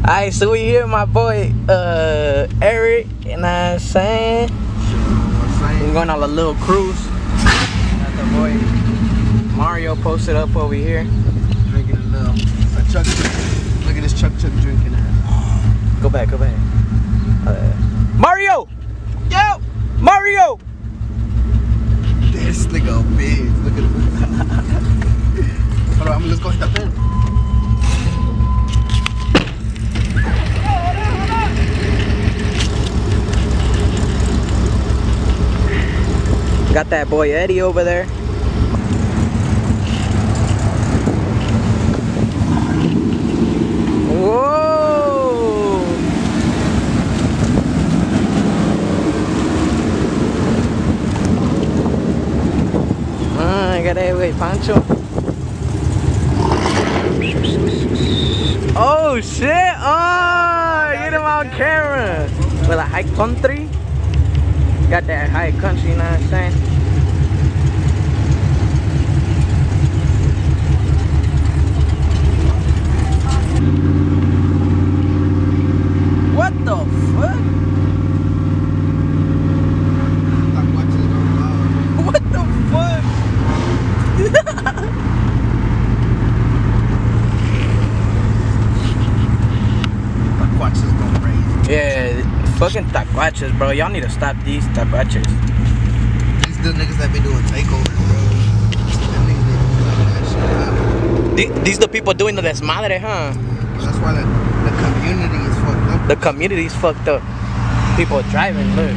Alright, so we here, my boy Eric, you know what I'm saying? We're going on a little cruise. Got the boy Mario posted up over here. Drinking a Chuck. Look at this Chuck drinking that. Go back. Mario! Yo! Mario! This nigga big. Look at this. Hold on, let's go hit that pen. Got that boy Eddie over there. Whoa! I got that way, Pancho. Oh shit! Oh, get him on camera. With a high country. Got that high country, you know what I'm saying? What the fuck? What the fuck? Taquachas going crazy. Yeah, fucking taquachas, bro. Y'all need to stop these taquachas. These the niggas that be doing takeovers, bro. Them niggas that be that shit out. These the people doing the desmadre, huh? That's why the community is fucked up. The community's fucked up. People driving, look.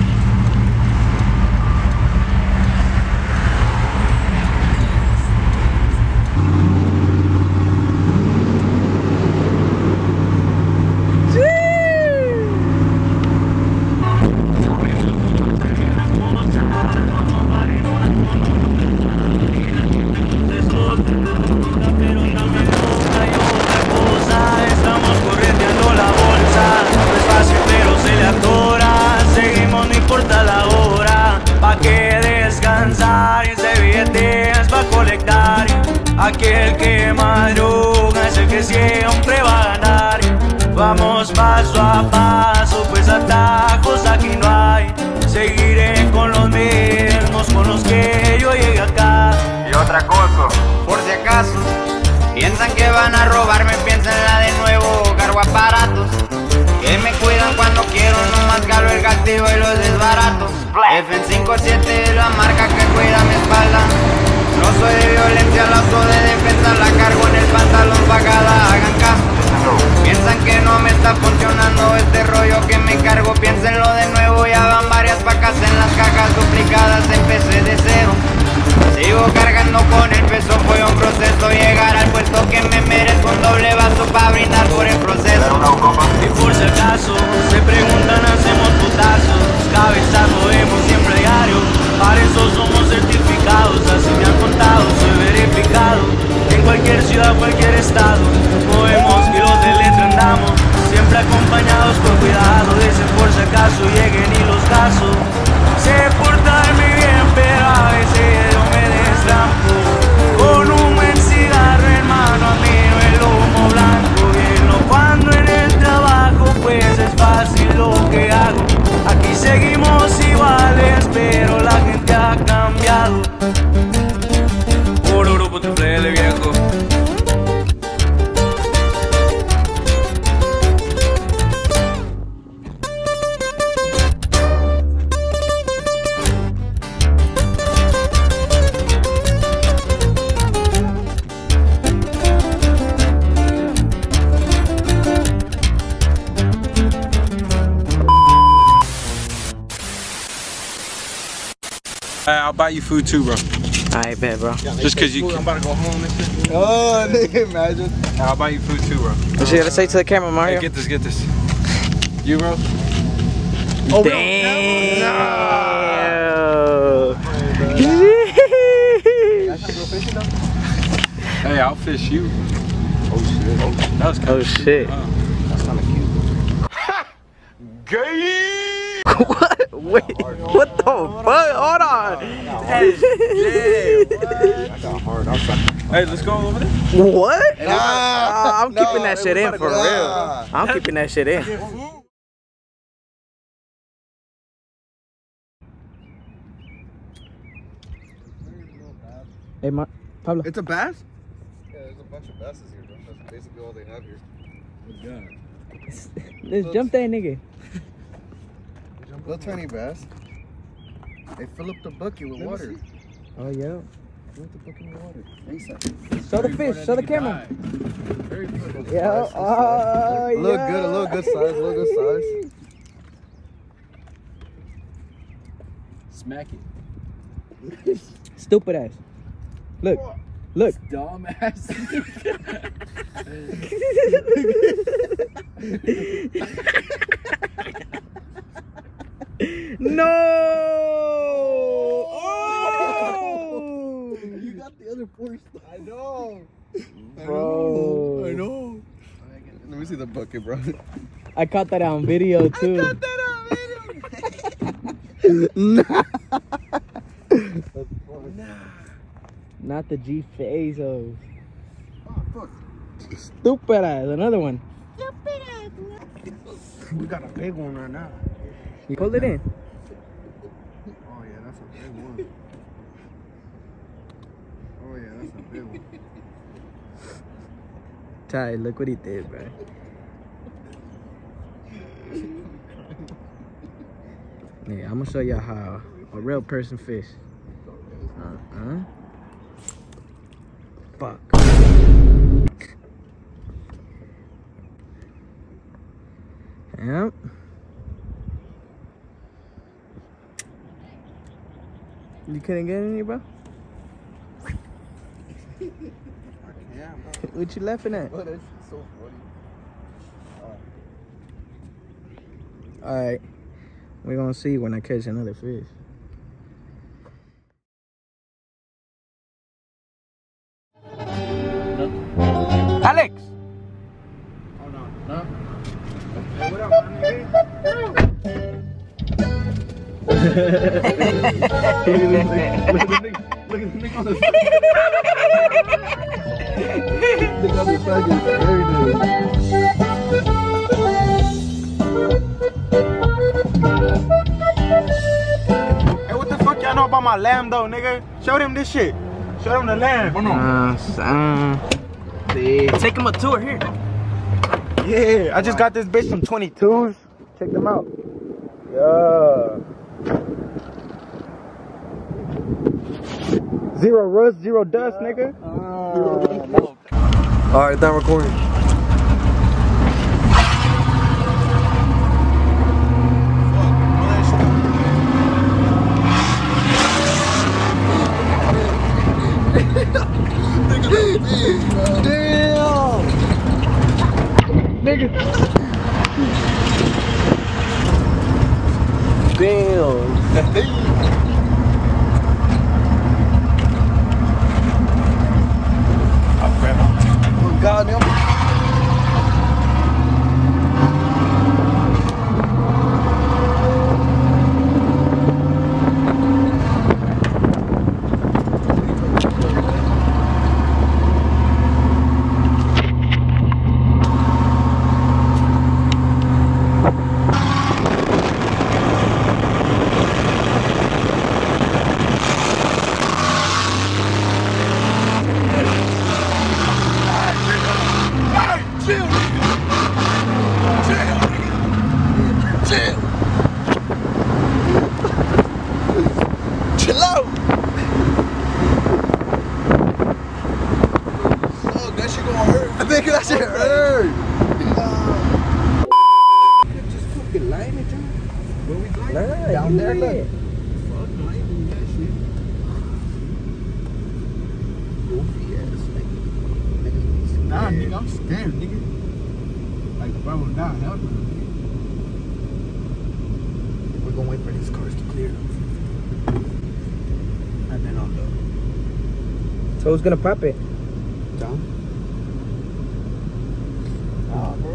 Aquel que madruga es el que siempre va a ganar. Vamos paso a paso, pues atajos aquí no hay. Seguiré con los mismos con los que yo llegué acá. Y otra cosa, por si acaso piensan que van a robarme, piénsenla de nuevo. Cargo aparatos que me cuidan cuando quiero, nomás cargo el castigo y los desbaratos. FN57 es la marca que cuida mi espalda. No soy de violencia, lazo de defensa, la cargo en el pantalón pagada, hagan caso. Piensan que no me está funcionando este rollo que me cargo, piénsenlo de nuevo, ya van varias vacas en las cajas duplicadas, empecé de cero. Sigo cargando con el peso, fue un proceso llegar al puesto que me merezco, un doble vaso para brindar por el proceso. Y por si acaso se preguntan, hacemos putazos, cabezazo vemos siempre diario, para eso somos certificados, así me han contado, soy verificado, en cualquier ciudad, cualquier estado, movemos kilos de letra andamos, siempre acompañados con cuidado, dicen por si acaso lleguen y los casos, sé portarme bien, pero a veces yo me destrampo, con un buen cigarro hermano, a mí no el humo blanco, bien, cuando en el trabajo pues es fácil lo que hago, aquí seguimos iguales, pero la gente ha cambiado. Por oro, ponte plele, viejo. I'll buy you food too, bro. Alright, bet, bro. Just cause you I'm can. about to go home and shit. Oh, nigga, imagine. I'll buy you food too, bro. What you gotta say to the camera, Mario? Hey, get this. You, bro? Oh, damn! Hey, I'll fish you. Oh shit. That was kind Oh of shit. That's kind of cute. Gay! What? Wait, what the fuck? Hold on. I got hard. I got hard. Hey, let's go over there. What? Nah, I'm keeping that shit in for real. Nah. I'm keeping that shit in. Hey, Pablo. It's a bass? Yeah, there's a bunch of basses here, bro. That's basically all they have here. Let's jump that nigga. Little tiny bass. They fill up the bucket with water. Oh, yeah. Fill up the bucket with water. ASAP. Show the fish. Show the camera. Yeah. Oh, A little good size. A little good size. Smack it. Stupid ass. Look. Look. Dumb ass. No! Oh! You got the other four. I know. Bro. I know. Let me see the bucket, bro. I caught that on video too. Nah. Not the G Fazos. Oh, fuck. Stupid ass. Another one. We got a big one right now. You pulled it in. Oh, yeah, that's a big one. Oh, yeah, that's a big one. Ty, look what he did, bro. Yeah, I'm gonna show y'all how a real person fish. Fuck. Yep. You couldn't get any, bro? Yeah, What you laughing at? bro. That's so funny. Alright. We're gonna see when I catch another fish. Alex! Hold on. No? Hey, what up, Look at the nigga on the side. Look on the side. Very Hey, what the fuck y'all know about my lamb though, nigga? Show them this shit. Show them the lamb. Come on. Take him a tour here. Yeah, I just got this bitch from 22s. Check them out. Yeah. Zero rust, zero dust, nigga. Alright, done recording. Damn! Nigga. Damn. Oh, goddamn. Chill out. Oh, that shit gonna hurt. I think that shit hurt. Just fucking line it, John. Where we line? Down there, look. Fuck lining that shit. Goofy ass nigga. Nah, nigga, I'm scared, nigga. Like, if I was down, help me. We're gonna wait for these cars to clear. And then I'll go. So who's gonna pop it? Down. Bro,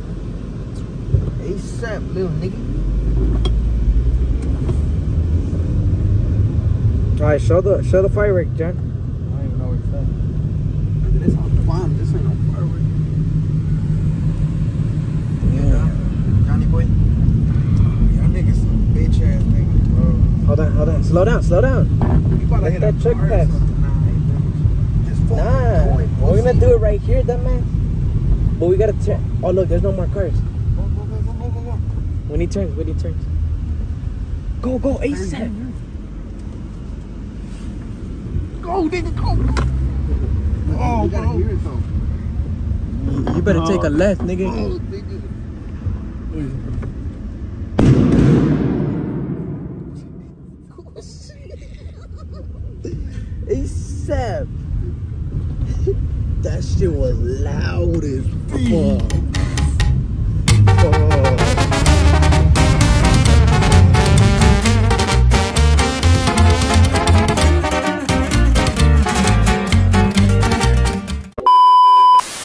ASAP, little nigga. Alright, show the firework, John. I don't even know what it's at. This on fun. This ain't no firework. Yeah. Johnny boy. Y'all niggas some bitch ass niggas, bro. Hold on. Slow down. You about to Let hit that a truck car or pass. something. Just fucking Nah, do it, we're gonna pussy. do it right here, dumbass. But we gotta turn. Oh look, there's no more cars. Go. When he turns. Go, ASAP. Go, nigga, go. Oh, You gotta bro. hear it though. You better take a left, nigga. Oh, nigga. ASAP. That shit was loud as fuck.